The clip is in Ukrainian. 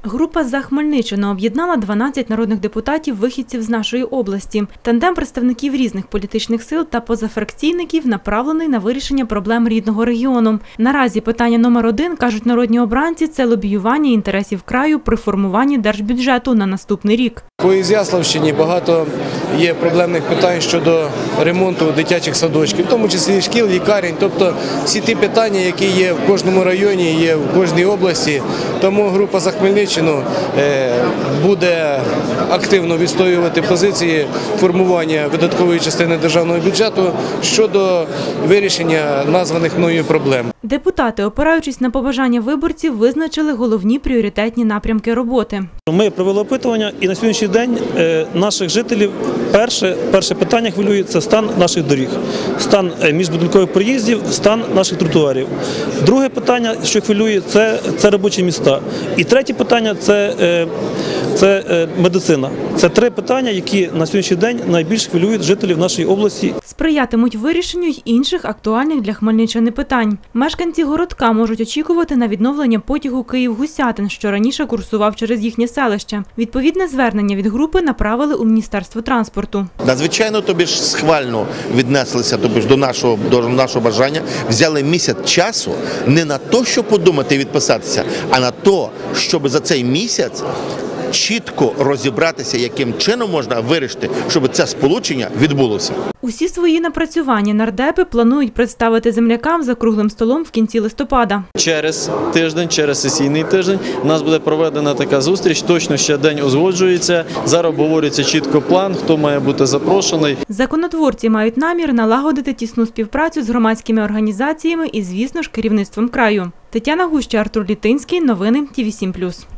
Група «За Хмельниччину» об'єднала 12 народних депутатів-вихідців з нашої області. Тандем представників різних політичних сил та позафракційників направлений на вирішення проблем рідного регіону. Наразі питання номер 1, кажуть народні обранці, це лобіювання інтересів краю при формуванні держбюджету на наступний рік. По Ізяславщині багато є проблемних питань щодо ремонту дитячих садочків, в тому числі шкіл, лікарень. Тобто всі ті питання, які є в кожному районі, є в кожній області. Тому група «За Хмельниччину» буде активно відстоювати позиції формування видаткової частини державного бюджету щодо вирішення названих мною проблем. Депутати, опираючись на побажання виборців, визначили головні пріоритетні напрямки роботи. Ми провели опитування, і на сьогоднішній день наших жителів перше питання хвилює – це стан наших доріг, стан міжбудинкових проїздів, стан наших тротуарів. Друге питання, що хвилює – це робочі міста. І третє питання – це медицина. Це три питання, які на сьогоднішній день найбільш хвилюють жителів нашої області. Сприятимуть вирішенню й інших актуальних для Хмельниччини питань. Мешканці городка можуть очікувати на відновлення потягу Київ-Гусятин, що раніше курсував через їхнє селище. Відповідне звернення від групи направили у Міністерство транспорту. Надзвичайно схвально віднеслися до нашого бажання, взяли місяць часу не на те, щоб подумати і відписатися, а на те, щоб за цей місяць чітко розібратися, яким чином можна вирішити, щоб це сполучення відбулося. Усі свої напрацювання нардепи планують представити землякам за круглим столом в кінці листопада. Через тиждень, через сесійний тиждень у нас буде проведена така зустріч, точно ще день узгоджується, зараз обговорюється чітко план, хто має бути запрошений. Законотворці мають намір налагодити тісну співпрацю з громадськими організаціями і, звісно ж, керівництвом краю. Тетяна Гуща, Артур Літинський. Новини ТІВІ 7+.